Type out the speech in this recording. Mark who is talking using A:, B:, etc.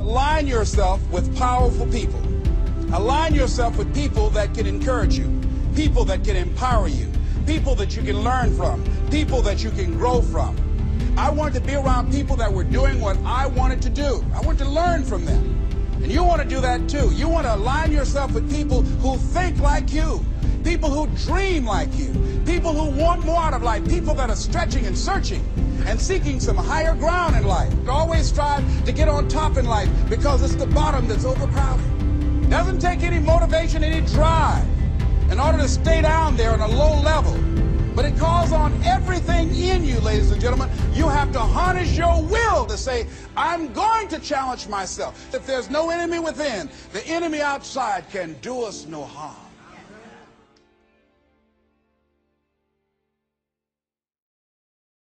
A: align yourself with powerful people. Align yourself with people that can encourage you, people that can empower you, people that you can learn from, people that you can grow from. I wanted to be around people that were doing what I wanted to do. I wanted to learn from them. And you want to do that too. You want to align yourself with people who think like you, people who dream like you, people who want more out of life, people that are stretching and searching and seeking some higher ground in life. Always strive to get on top in life because it's the bottom that's overcrowded. Doesn't take any motivation, any drive in order to stay down there on a low level. But it calls on everything in you, ladies and gentlemen. You have to harness your will to say, I'm going to challenge myself. If there's no enemy within, the enemy outside can do us no harm.